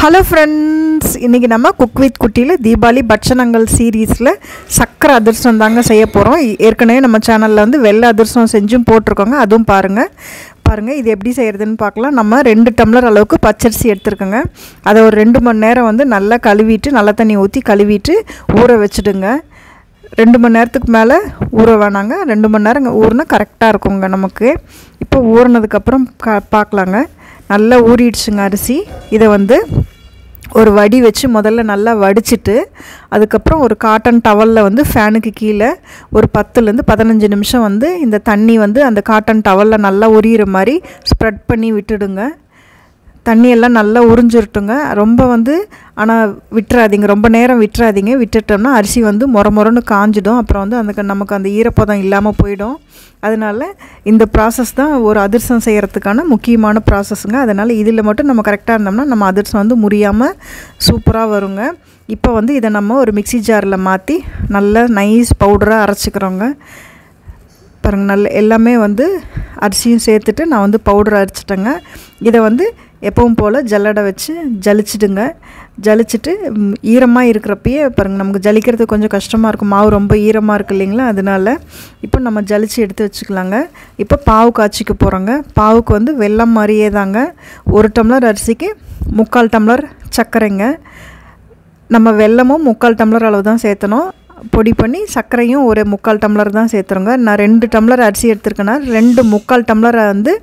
Hello friends, இன்னைக்கு நம்ம cook with குட்டில தீபாவளி பட்சனங்கள் சீரிஸ்ல சக்கரை அதிரசம் தாங்க செய்ய போறோம். ஏற்கனவே நம்ம சேனல்ல வந்து வெள்ளை அதிரசம் செஞ்சும் போட்டுருக்கோங்க. அதுவும் பாருங்க இது எப்படி செய்யறதுன்னு பார்க்கலாம். நம்ம 2 டம்ளர் அளவுக்கு பச்சரிசி எடுத்துக்கோங்க. அதை ஒரு 2 மணி நேரம் வந்து நல்லா கழுவிட்டு நல்ல தண்ணி ஊற்றி கழுவிட்டு ஊற வச்சிடுங்க. 2 மணி நேரத்துக்கு மேலே ஊற வேணாங்க. 2 மணி நேரம் ஊறினா கரெக்டாக இருக்குங்க நமக்கு. இப்போ ஊறினதுக்கப்புறம் பார்க்கலாங்க. நல்லா ஊறிடுச்சுங்க அரிசி. இதை வந்து ஒரு வடி வச்சு முதல்ல நல்லா வடிச்சிட்டு அதுக்கப்புறம் ஒரு காட்டன் டவலில் வந்து ஃபேனுக்கு கீழே ஒரு 10லேருந்து 15 நிமிஷம் வந்து இந்த தண்ணி வந்து அந்த காட்டன் டவலில் நல்லா உரியிற மாதிரி ஸ்ப்ரெட் பண்ணி விட்டுடுங்க. தண்ணியெல்லாம் நல்லா உறிஞ்சிருட்டுங்க. ரொம்ப வந்து ஆனால் விட்டுறாதீங்க, ரொம்ப நேரம் விட்டுறாதீங்க. விட்டுட்டோம்னா அரிசி வந்து மொரன்னு காஞ்சிடும். அப்புறம் வந்து நமக்கு அந்த ஈரப்பதம் இல்லாமல் போயிடும். அதனால் இந்த ப்ராசஸ் தான் ஒரு அதிரசம் செய்கிறதுக்கான முக்கியமான ப்ராசஸ்ங்க. அதனால் இதில் மட்டும் நம்ம கரெக்டாக இருந்தோம்னா நம்ம அதிரசம் வந்து முறியாமல் சூப்பராக வருங்க. இப்போ வந்து இதை நம்ம ஒரு மிக்ஸி ஜாரில் மாற்றி நல்லா நைஸ் பவுடராக அரைச்சிக்கிறோங்க. பாருங்கள், நல்ல எல்லாமே வந்து அரிசியும் சேர்த்துட்டு நான் வந்து பவுடர் அரைச்சிட்டேங்க. இதை வந்து எப்பவும் போல் ஜல்லடை வச்சு ஜலிச்சிடுங்க. ஜலிச்சுட்டு ஈரமாக இருக்கிறப்பயே பாருங்கள், நமக்கு ஜலிக்கிறது கொஞ்சம் கஷ்டமாக இருக்கும். மாவு ரொம்ப ஈரமாக இருக்குது இல்லைங்களா, அதனால் இப்போ நம்ம ஜலிச்சு எடுத்து வச்சுக்கலாங்க. இப்போ பாவு காய்ச்சிக்க போகிறோங்க. பாவுக்கு வந்து வெல்லம் மாதிரியே தாங்க. 1 டம்ளர் அரிசிக்கு 3/4 டம்ளர் சர்க்கரைங்க. நம்ம வெல்லமும் 3/4 டம்ளர் அளவு தான் சேர்த்தணும். பொடி பண்ணி சர்க்கரையும் ஒரு 3/4 டம்ளர் தான் சேர்த்துருங்க. நான் 2 டம்ளர் அரிசி எடுத்துருக்கேன்னா 2 3/4 டம்ளரை வந்து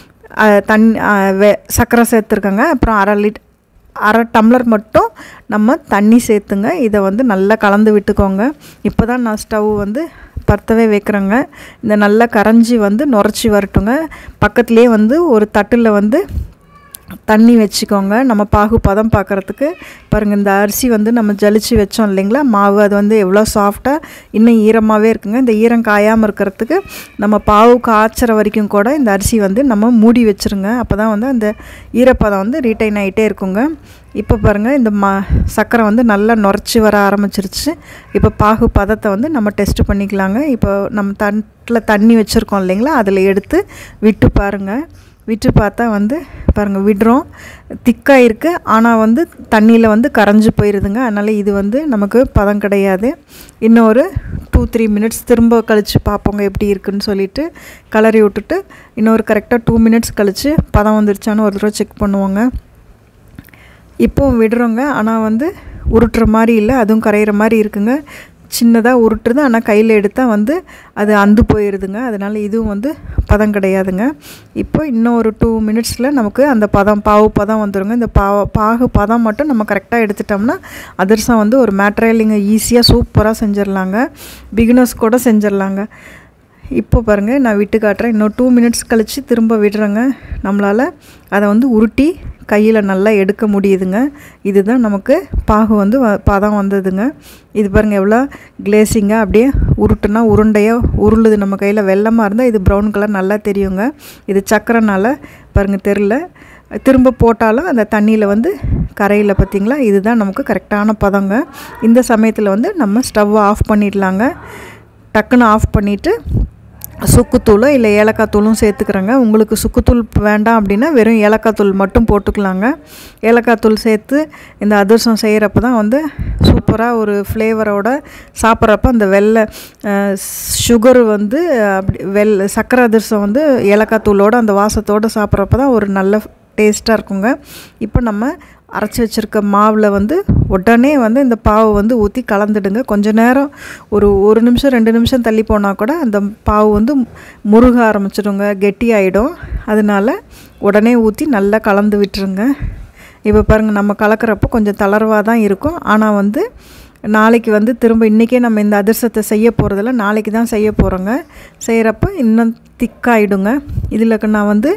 சர்க்கரை சேர்த்துருக்கேங்க. அப்புறம் அரை டம்ளர் மட்டும் நம்ம தண்ணி சேர்த்துங்க. இதை வந்து நல்லா கலந்து விட்டுக்கோங்க. இப்போ தான் நான் ஸ்டவ் வந்து பற்றவே வைக்கிறேங்க. இந்த நல்லா கரைஞ்சி வந்து நுரைச்சி வரட்டுங்க. பக்கத்துலேயே வந்து ஒரு தட்டில் வந்து தண்ணி வச்சுக்கோங்க. நம்ம பாகு பதம் பார்க்குறதுக்கு. பாருங்கள், இந்த அரிசி வந்து நம்ம ஜலிச்சு வச்சோம் இல்லைங்களா மாவு, அது வந்து எவ்வளோ சாஃப்டாக இன்னும் ஈரமாகவே இருக்குங்க. இந்த ஈரம் காயாமல் இருக்கிறதுக்கு நம்ம பாவு காய்ச்சற வரைக்கும் கூட இந்த அரிசி வந்து நம்ம மூடி வச்சுருங்க. அப்போ தான் வந்து அந்த ஈரப்பதம் வந்து ரீட்டைன் ஆகிட்டே இருக்குங்க. இப்போ பாருங்கள், இந்த சர்க்கரை வந்து நல்லா நுரைச்சி வர ஆரம்பிச்சிருச்சு. இப்போ பாகு பதத்தை வந்து நம்ம டெஸ்ட் பண்ணிக்கலாங்க. இப்போ நம்ம தட்டில் தண்ணி வச்சுருக்கோம் இல்லைங்களா, அதில் எடுத்து விட்டு பாருங்கள். விட்டு பார்த்தா வந்து பாருங்கள் விடுறோம், திக்காக இருக்குது. ஆனால் வந்து தண்ணியில் வந்து கரைஞ்சி போயிடுதுங்க. அதனால் இது வந்து நமக்கு பதம் கிடையாது. இன்னும் ஒரு 2-3 மினிட்ஸ் திரும்ப கழித்து பார்ப்போங்க எப்படி இருக்குதுன்னு சொல்லிவிட்டு கலரி விட்டுட்டு இன்னொரு கரெக்டாக 2 மினிட்ஸ் கழித்து பதம் வந்துருச்சான்னு ஒரு தடவை செக் பண்ணுவோங்க. இப்போவும் விடுறோங்க. ஆனால் வந்து உருட்டுற மாதிரி இல்லை, அதுவும் கரையிற மாதிரி இருக்குங்க. சின்னதாக உருட்டுறது, ஆனால் கையில் எடுத்தால் வந்து அது அந்து போயிடுதுங்க. அதனால் இதுவும் வந்து பதம் கிடையாதுங்க. இப்போ இன்னும் ஒரு 2 மினிட்ஸில் நமக்கு அந்த பாவு பதம் வந்துடுங்க. இந்த பாகு பதம் மட்டும் நம்ம கரெக்டாக எடுத்துட்டோம்னா அதிரசம் வந்து ஒரு மேட்ரியலிங்க ஈஸியாக சூப்பராக செஞ்சிடலாங்க. பிகினர்ஸ் கூட செஞ்சிடலாங்க. இப்போ பாருங்கள், நான் விட்டு காட்டுறேன். இன்னும் 2 மினிட்ஸ் கழித்து திரும்ப விடுறேங்க. நம்மளால் அதை வந்து உருட்டி கையில் நல்லா எடுக்க முடியுதுங்க. இதுதான் நமக்கு பாகு வந்து பதம் வந்ததுங்க. இது பாருங்கள் எவ்வளோ கிளேசிங்காக அப்படியே உருட்டுனா உருண்டையாக உருளுது நம்ம கையில். வெள்ளமாக இருந்தால் இது ப்ரௌன் கலர் நல்லா தெரியுங்க. இது சக்கரைனால பாருங்கள் தெரில. திரும்ப போட்டாலும் அந்த தண்ணியில் வந்து கரையில் பார்த்திங்களா. இதுதான் நமக்கு கரெக்டான பதங்க. இந்த சமயத்தில் வந்து நம்ம ஸ்டவ்வை ஆஃப் பண்ணிடலாங்க. டக்குன்னு ஆஃப் பண்ணிவிட்டு சுக்குத்தூளோ இல்லை ஏலக்காய் தூளும் சேர்த்துக்கிறேங்க. உங்களுக்கு சுக்குத்தூள் வேண்டாம் அப்படின்னா வெறும் ஏலக்காய் தூள் மட்டும் போட்டுக்கலாங்க. ஏலக்காய் தூள் சேர்த்து இந்த அதிரசம் செய்கிறப்ப தான் வந்து சூப்பராக ஒரு ஃப்ளேவரோட சாப்பிட்றப்ப அந்த வெள்ளை சுகர் வந்து அப்படி சக்கரை அதிரசம் வந்து ஏலக்காய் தூளோடு அந்த வாசத்தோடு சாப்பிட்றப்ப தான் ஒரு நல்ல டேஸ்ட்டாக இருக்குங்க. இப்போ நம்ம அரைச்சி வச்சுருக்க மாவில் வந்து உடனே வந்து இந்த பாவு வந்து ஊற்றி கலந்துடுங்க. கொஞ்சம் நேரம் ஒரு நிமிஷம் 2 நிமிஷம் தள்ளி போனால் கூட அந்த பாவு வந்து முருக ஆரம்பிச்சிடுங்க, கெட்டியாயிடும். அதனால் உடனே ஊற்றி நல்லா கலந்து விட்டுருங்க. இப்போ பாருங்கள், நம்ம கலக்கிறப்போ கொஞ்சம் தளர்வாக தான் இருக்கும். ஆனால் வந்து நாளைக்கு வந்து திரும்ப இன்றைக்கே நம்ம இந்த அதிரசத்தை செய்ய போகிறதில்ல, நாளைக்கு தான் செய்ய போகிறோங்க. செய்கிறப்ப இன்னும் திக்காயிடுங்க. இதில் நான் வந்து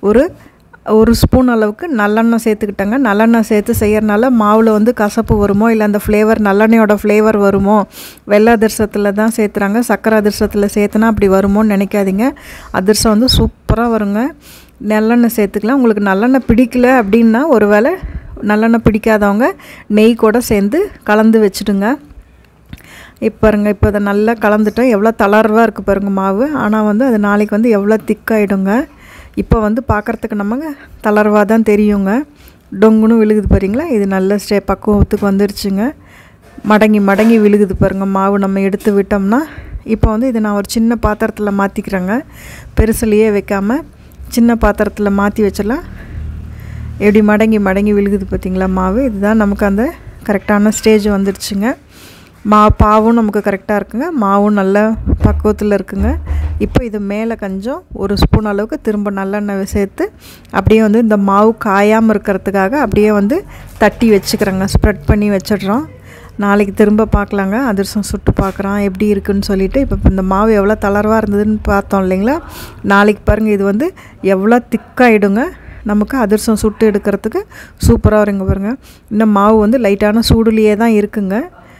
ஒரு ஸ்பூன் அளவுக்கு நல்லெண்ணெய் சேர்த்துக்கிட்டேங்க. நல்லெண்ணெய் சேர்த்து செய்கிறனால மாவில் வந்து கசப்பு வருமோ இல்லை அந்த ஃப்ளேவர் நல்லெண்ணெயோட ஃப்ளேவர் வருமோ, வெள்ளை அதிரசத்தில் தான் சேர்த்துறாங்க, சக்கரை அதிரசத்தில் சேர்த்துனா அப்படி வருமோன்னு நினைக்காதீங்க. அதிரசம் வந்து சூப்பராக வருங்க. நல்லெண்ணெய் சேர்த்துக்கலாம். உங்களுக்கு நல்லெண்ணெய் பிடிக்கல அப்படின்னா ஒரு வேளை நல்லெண்ணெய் பிடிக்காதவங்க நெய் கூட சேர்ந்து கலந்து வச்சுடுங்க. இப்போ பாருங்கள், இப்போ அதை நல்லா கலந்துட்டோம். எவ்வளோ தளர்வாக இருக்குது பாருங்கள் மாவு. ஆனால் வந்து அது நாளைக்கு வந்து எவ்வளோ திக்காயிடுங்க. இப்போ வந்து பார்க்குறதுக்கு நமக்கு தளர்வாக தான் தெரியுங்க. டொங்குன்னு விழுகுது பாருங்களா. இது நல்ல பக்குவத்துக்கு வந்துருச்சுங்க. மடங்கி மடங்கி விழுகுது பாருங்கள் மாவு. நம்ம எடுத்து விட்டோம்னா இப்போ வந்து இதை நான் ஒரு சின்ன பாத்திரத்தில் மாற்றிக்கிறேங்க. பெருசுலையே வைக்காமல் சின்ன பாத்திரத்தில் மாற்றி வச்சிடலாம். எப்படி மடங்கி மடங்கி விழுகுது பார்த்திங்களா மாவு. இதுதான் நமக்கு அந்த கரெக்டான ஸ்டேஜ் வந்துடுச்சுங்க. பாவும் நமக்கு கரெக்டாக இருக்குங்க. மாவும் நல்ல பக்குவத்தில் இருக்குங்க. இப்போ இது மேலே கொஞ்சம் ஒரு ஸ்பூன் அளவுக்கு திரும்ப நல்லெண்ணெய் சேர்த்து அப்படியே வந்து இந்த மாவு காயாமல் இருக்கிறதுக்காக அப்படியே வந்து தட்டி வச்சுக்கிறேங்க. ஸ்ப்ரெட் பண்ணி வச்சிடுறோம். நாளைக்கு திரும்ப பார்க்கலாங்க. அதிரசம் சுட்டு பார்க்குறான் எப்படி இருக்குன்னு சொல்லிவிட்டு. இப்போ இந்த மாவு எவ்வளோ தளர்வாக இருந்ததுன்னு பார்த்தோம் இல்லைங்களா. நாளைக்கு பாருங்கள் இது வந்து எவ்வளோ திக்காகிடுங்க. நமக்கு அதிரசம் சுட்டு எடுக்கிறதுக்கு சூப்பராக வருங்க பாருங்கள். இன்னும் மாவு வந்து லைட்டான சூடுலேயே தான் இருக்குங்க.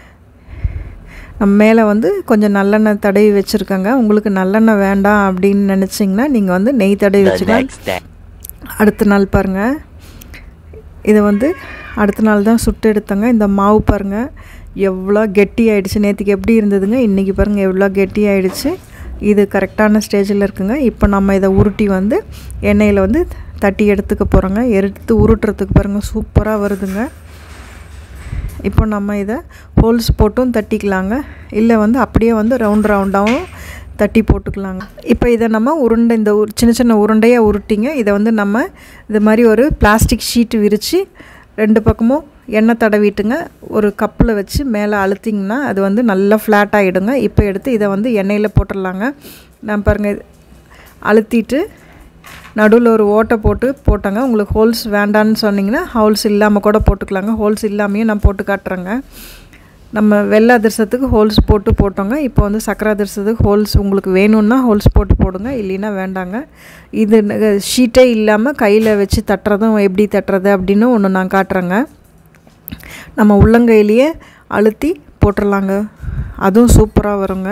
நம்ம மேலே வந்து கொஞ்சம் நல்லெண்ணெய் தடவி வச்சுருக்கேங்க. உங்களுக்கு நல்லெண்ணெய் வேண்டாம் அப்படின்னு நினச்சிங்கன்னா நீங்கள் வந்து நெய் தடவி வச்சுக்கலாம். அடுத்த நாள் பாருங்கள் இதை வந்து அடுத்த நாள் தான் சுட்டு எடுத்தங்க. இந்த மாவு பாருங்கள் எவ்வளோ கெட்டி ஆகிடுச்சு. நேற்றுக்கு எப்படி இருந்ததுங்க, இன்றைக்கி பாருங்கள் எவ்வளோ கெட்டி ஆகிடுச்சு. இது கரெக்டான ஸ்டேஜில் இருக்குங்க. இப்போ நம்ம இதை உருட்டி வந்து எண்ணெயில் வந்து தட்டி எடுத்துக்க போகிறோங்க. எடுத்து உருட்டுறதுக்கு பாருங்கள் சூப்பராக வருதுங்க. இப்போ நம்ம இதை ஹோல்ஸ் போட்டும் தட்டிக்கலாங்க. இல்லை வந்து அப்படியே வந்து ரவுண்டாகவும் தட்டி போட்டுக்கலாங்க. இப்போ இதை நம்ம உருண்டை இந்த சின்ன சின்ன உருண்டையாக உருட்டிங்க. இதை வந்து நம்ம இது மாதிரி ஒரு பிளாஸ்டிக் ஷீட்டு விரித்து 2 பக்கமும் எண்ணெய் தடவிட்டுங்க ஒரு கப்பில் வச்சு மேலே அழுத்திங்கன்னா அது வந்து நல்லா ஃப்ளாட் ஆகிடுங்க. இப்போ எடுத்து இதை வந்து எண்ணெயில் போட்டுடலாங்க. நான் பாருங்கள் அழுத்திட்டு நடுவில் ஒரு ஓட்டை போட்டேங்க. உங்களுக்கு ஹோல்ஸ் வேண்டான்னு சொன்னிங்கன்னா ஹோல்ஸ் இல்லாமல் கூட போட்டுக்கலாங்க. ஹோல்ஸ் இல்லாமையும் நான் போட்டு காட்டுறேங்க. நம்ம வெள்ளை அதிரசத்துக்கு ஹோல்ஸ் போட்டோங்க. இப்போ வந்து சக்கரை அதிரசத்துக்கு ஹோல்ஸ் உங்களுக்கு வேணும்னா ஹோல்ஸ் போடுங்க, இல்லைன்னா வேண்டாங்க. இது ஷீட்டே இல்லாமல் கையில் வச்சு தட்டுறதும் எப்படி தட்டுறது அப்படின்னு ஒன்று நான் காட்டுறேங்க. நம்ம உள்ளங்கையிலேயே அழுத்தி போட்டுடலாங்க. அதுவும் சூப்பராக வருங்க.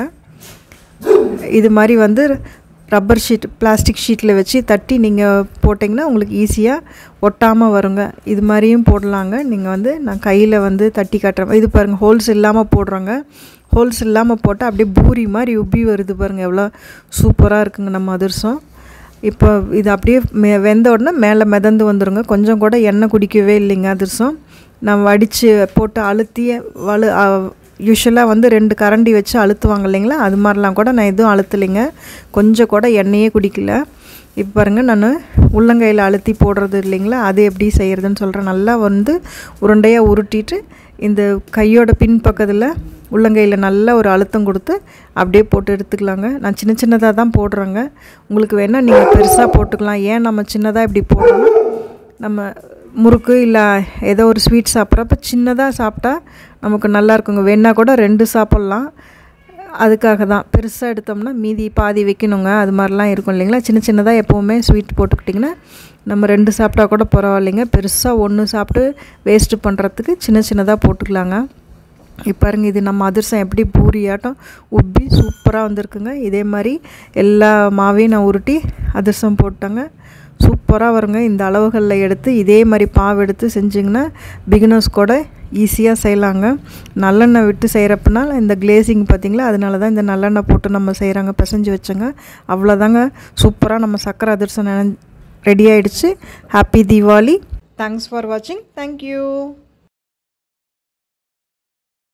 இது மாதிரி வந்து ரப்பர் ஷீட் பிளாஸ்டிக் ஷீட்டில் வச்சு தட்டி நீங்கள் போட்டிங்கன்னா உங்களுக்கு ஈஸியாக ஒட்டாமல் வருங்க. இது மாதிரியும் போடலாங்க. நீங்கள் வந்து நான் கையில் வந்து தட்டி காட்டுறேன். இது பாருங்கள் ஹோல்ஸ் இல்லாமல் போடுறோங்க. ஹோல்ஸ் இல்லாமல் போட்டால் அப்படியே பூரி மாதிரி உப்பி வருது பாருங்கள். எவ்வளோ சூப்பராக இருக்குங்க நம்ம அதிரசம். இப்போ இது அப்படியே வெந்த உடனே மேலே மிதந்து வந்துடுங்க. கொஞ்சம் கூட எண்ணெய் குடிக்கவே இல்லைங்க அதிரசம். நான் வடித்து போட்டு அழுத்தி யூஸ்வலாக வந்து 2 கரண்டி வச்சு அழுத்துவாங்க இல்லைங்களா, அது மாதிரிலாம் கூட நான் எதுவும் அழுத்தலைங்க. கொஞ்சம் கூட எண்ணெயே குடிக்கல. இப்போ பாருங்கள் நான் உள்ளங்கையில் அழுத்தி போடுறது இல்லைங்களா, அது எப்படி செய்கிறதுன்னு சொல்கிறேன். நல்லா வந்து உருண்டையாக உருட்டிட்டு இந்த கையோட பின் பக்கத்தில் உள்ளங்கையில் நல்லா ஒரு அழுத்தம் கொடுத்து அப்படியே போட்டு எடுத்துக்கலாங்க. நான் சின்ன சின்னதாக தான் போடுறேங்க. உங்களுக்கு வேணால் நீங்கள் பெருசாக போட்டுக்கலாம். ஏன் நம்ம சின்னதாக இப்படி போடுறோன்னா, நம்ம முறுக்கு இல்லை ஏதோ ஒரு ஸ்வீட் சாப்பிட்றப்ப சின்னதாக சாப்பிட்டா நமக்கு நல்லா இருக்குங்க. வேணால் கூட 2 சாப்பிட்லாம். அதுக்காக தான் பெருசாக எடுத்தோம்னா மீதி பாதி வைக்கணுங்க. அது மாதிரிலாம் இருக்கும் இல்லைங்களா. சின்ன சின்னதாக எப்போவுமே ஸ்வீட் போட்டுக்கிட்டிங்கன்னா நம்ம 2 சாப்பிட்டா கூட பரவாயில்லைங்க. பெருசாக 1 சாப்பிட்டு வேஸ்ட்டு பண்ணுறதுக்கு சின்ன சின்னதாக போட்டுக்கலாங்க. இப்போ பாருங்கள் இது நம்ம அதிரசம் எப்படி பூரியாட்டம் உப்பி சூப்பராக வந்திருக்குங்க. இதே மாதிரி எல்லா மாவையும் நான் உருட்டி அதிரசம் போட்டேங்க. சூப்பராக வருங்க. இந்த அளவுகளில் எடுத்து இதே மாதிரி பாவு எடுத்து செஞ்சிங்கன்னா பிகினர்ஸ் கூட ஈஸியாக செய்யலாங்க. நல்லெண்ணெய் விட்டு செய்கிறப்பனால இந்த கிளேசிங் பார்த்திங்களா, அதனால தான் இந்த நல்லெண்ணெய் போட்டு நம்ம செய்கிறாங்க. பிசைஞ்சு வச்சோங்க. அவ்வளோதாங்க. சூப்பராக நம்ம சக்கரை அதிரசம் ரெடி ஆகிடுச்சு. ஹாப்பி தீபாவளி. தேங்க்ஸ் ஃபார் வாட்சிங். தேங்க்யூ.